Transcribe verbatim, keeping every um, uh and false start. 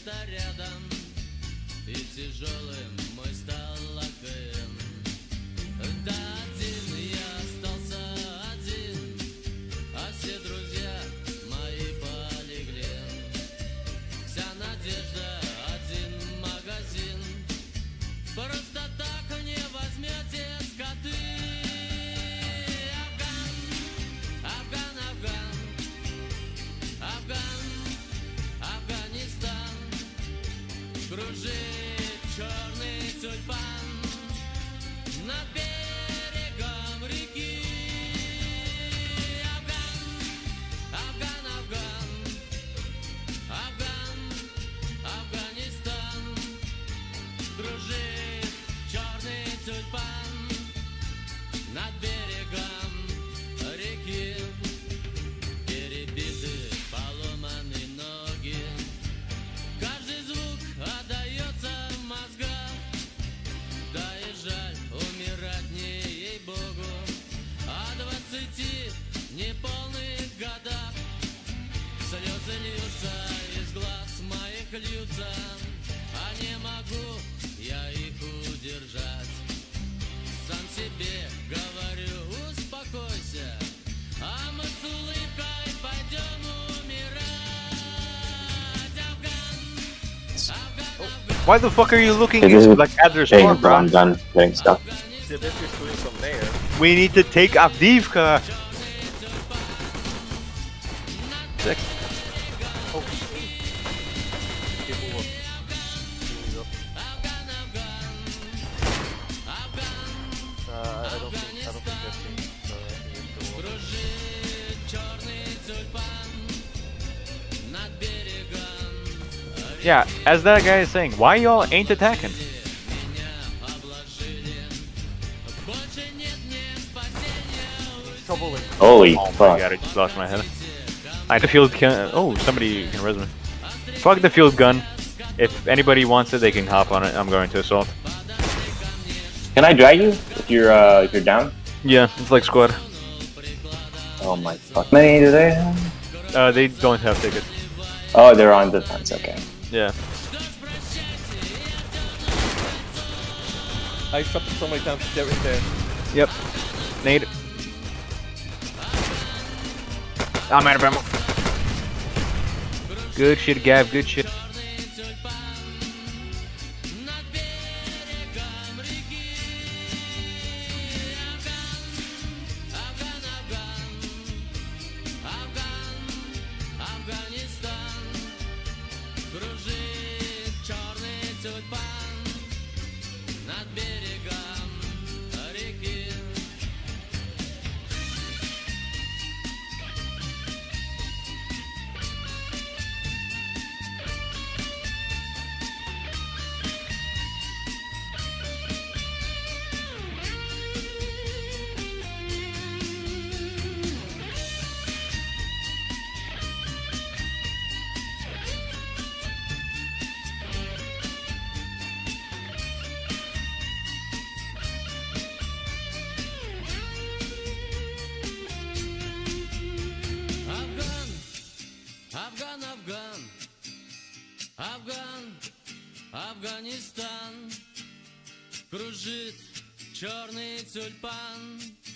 где-то рядом, и тяжелым мой стал лакеем. Да один я остался один, а все друзья мои полегли. Вся надежда, один магазин, просто так не возьмете скоты. Афган, Афган, Афган, Афган, Афганистан, кружит черный тюльпан над берегом реки. Афган, Афган, Афган, Афган, Афганистан, кружит черный тюльпан над берегом реки. Перебиты, поломаны ноги, каждый звук отдается в мозгах. Да и жаль умирать мне, ей-богу, о двадцати неполных годах. Слезы льются из глаз моих, льются, а не могу я их удержать. Сам себе говорю, успокойся, а мы с улыбкой пойдем умирать. Афган, Афган, Афган. Why the fuck are you looking It is into like at their getting a spawn, brown bro? gun, getting stuff. So this is doing from there. We need to take Avdiivka. Six. Oh, people will queuing up. Uh, I don't think I don't think they've changed uh, the the order. Кружит черный тюльпан над берегом. Yeah, as that guy is saying, why y'all ain't attacking? Меня обложили. Больше нет мне спасения. Trouble in Holy Oh my fuck. god, I just lost my head. I the field can. Oh, somebody can res me. Fuck the field gun. If anybody wants it, they can hop on it. I'm going to assault. Can I drag you if you're uh if you're down? Yeah, it's like squad. Oh my fuck. How many do they have? Uh, they don't have tickets. Oh, they're on defense. Okay. Yeah. I stopped so many times to get right there. Yep. Nade. I'm out of ammo. Good shit, Gav. Good shit. Над берегом реки. Афган, Афган, Афган, Афган, Афганистан, кружит черный тюльпан